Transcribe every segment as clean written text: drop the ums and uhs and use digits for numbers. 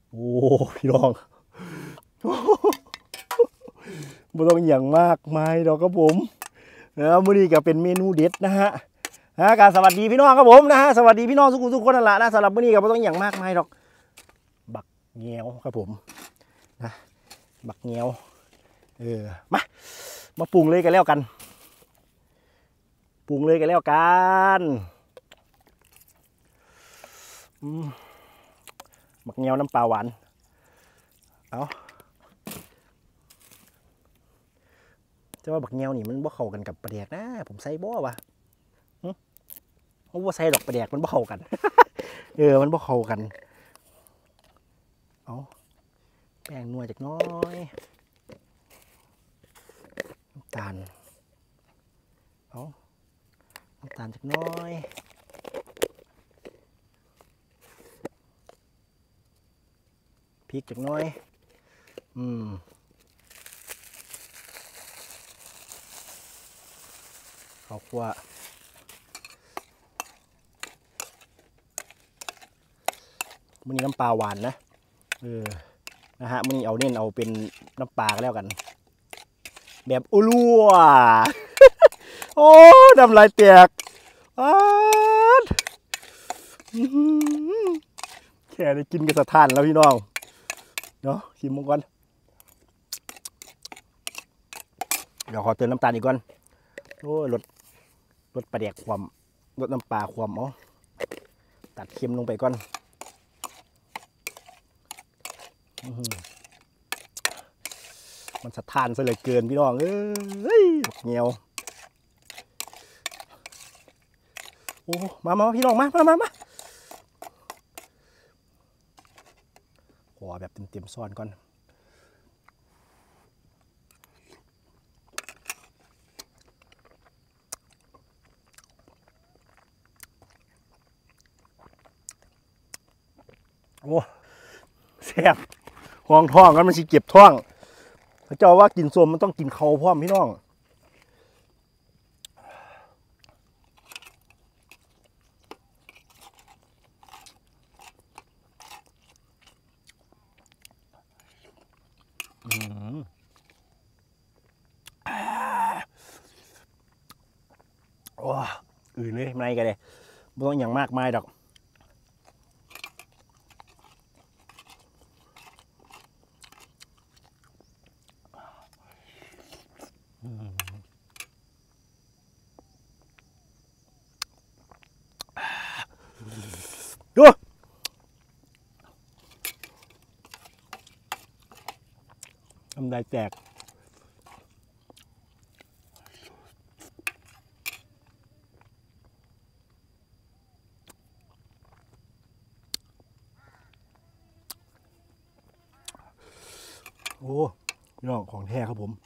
โอ้พี่น้องไม่ต้องอย่างมากมายหรอกครับผมนะมื้อนี้ก็เป็นเมนูเด็ดนะฮะการสวัสดีพี่น้องครับผมนะฮะสวัสดีพี่น้องทุกคนนั่นแหละนะสำหรับมื้อนี้ก็ไม่ต้องอย่างมากมายหรอกบักเงี้ยวครับผมนะบักเงี้ยวมาปรุงเลยกันแล้วกันปรุงเลยกันแล้วกันบักเงี้ยวน้ำปลาหวานเอาแต่ว่าบักเงี้ยวนี่มันบ่เข้ากันกับปลาแดกนะผมใส่บ่วะเพราะว่าใส่ดอกปลาแดกมันบ่เข้ากัน มันบ่เข้ากันเอาแป้งนัวจากน้อยน้ำตาลเอาน้ำตาลจากน้อยพริกจากน้อยข้าวคั่วมันนี่น้ำปลาหวานนะนะฮะมันนี่เอาเน้นเอาเป็นน้ำปลาก็แล้วกันแบบอุลัว โอ้น้ำลายแตกแค่ได้กินกับสะท้านแล้วพี่น้องเนาะชิมมังกรเดี๋ยวขอเติมน้ำตาลอีกก่อนโอ้ลดปลาแดกความลดน้ำปลาความตัดเค็มลงไปก่อนมันสะท้านซะเลยเกินพี่น้องเอ้ยเงียวโอ้มาพี่น้องมาขอแบบเต็มซ้อนก่อนโอ้แซ่บห้องท้องกันมันสิเก็บท้องพระเจ้าว่ากินส้มมันต้องกินเขาพร้อมพี่น้องโอ้อื่นเลยไม่กันเลยไม่ต้องอย่างมากมายดอกดูทำได้แตกโอ้พี่น้องของแท้ครับผม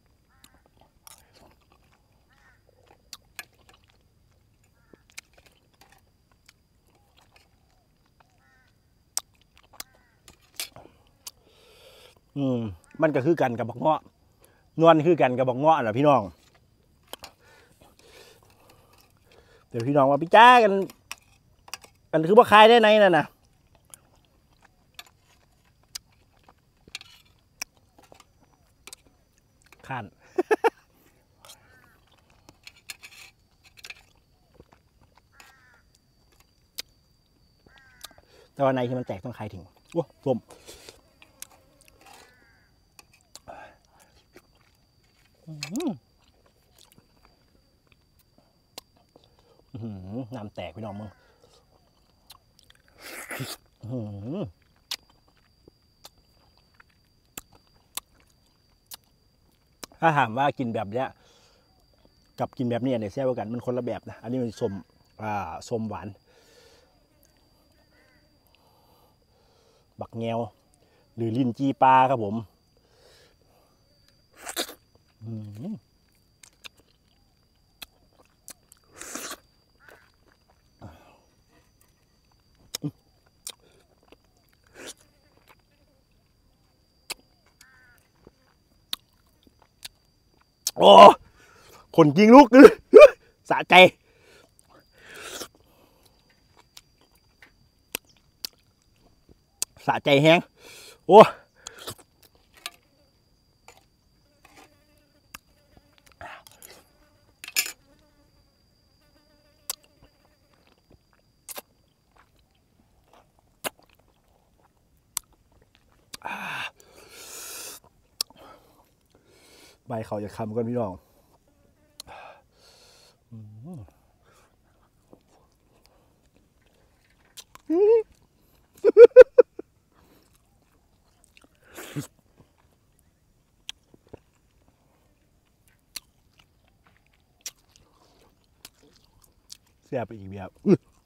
มันก็คือกันกับบักเงาะนวลคือกันกับบักเงาะนะพี่น้องเดี๋ยวพี่น้องว่าพี่จ้ากันคือว่าคายได้ไหนน่ะนะข้านแต่ว่าในที่มันแตกต้องคายถึงโอ้ส้มน้ำแตกพี่น้องมึงถ้าถามว่ากินแบบเนี้ยกับกินแบบนี้เนี่ยแซ่บกว่ากันมันคนละแบบนะอันนี้มันส้มหวานบักแงวหรือลิ้นจีปลาครับผมโอ้คนยิงลูกสะใจสะใจแห้งโอ้ใบเขาจะคำกันพี่น้องเสียไปอีกแบบ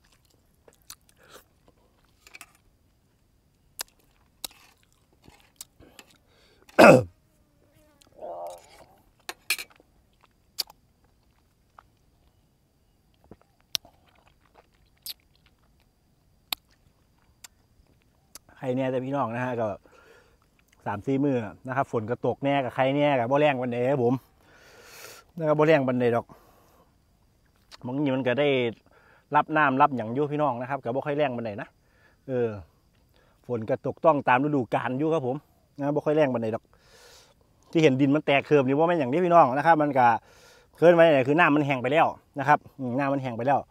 ใครเนี่ยแต่พี่น้องนะฮะก็3-4 มื้อนะครับฝนก็ตกแน่กับใครเนี่ยกับบ่แรงวันเดครับผมนะครับบ่แรงวันเดดอกบางทีมันก็ได้รับน้ำรับอย่างยุ่พี่น้องนะครับกับบ่ค่อยแรงวันเดนะฝนก็ตกต้องตามฤดูกาลอยู่ครับผมนะบ่ค่อยแรงวันเดดอกที่เห็นดินมันแตกเคิร์มนี่ว่าไม่อย่างนี้พี่น้องนะครับมันก็เคลื่อนไปไหนคือน้ำมันแห้งไปแล้วนะครับน้ำมันแห้งไปแล้ว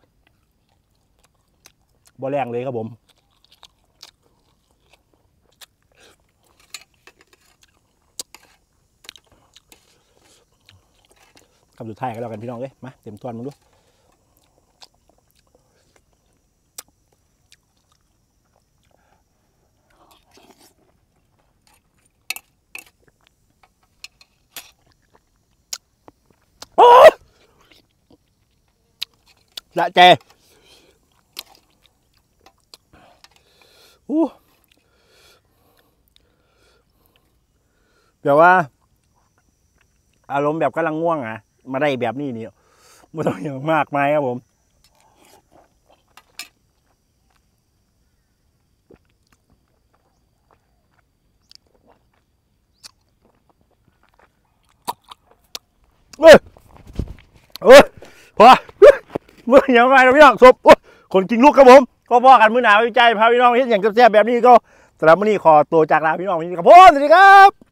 บ่แรงเลยครับผมคำสุดท้ายก็แล้วกันพี่น้องเลยมาเต็มทวนมึงดูละเจแบบว่าอารมณ์แบบกำลังง่วงอ่ะมาได้แบบนี้นี่ไม่ต้องอย่างมากมายครับผมพอเมื่ออย่างไรนะพี่น้องศพคนกินลูกครับผมก็พอกันมื้อหนาววิจัยพาพี่น้องเห็นอย่างแซ่บแบบนี้ก็สำหรับมื้อนี้ขอตัวจากลาพี่น้องพี่ครับผมสวัสดีครับ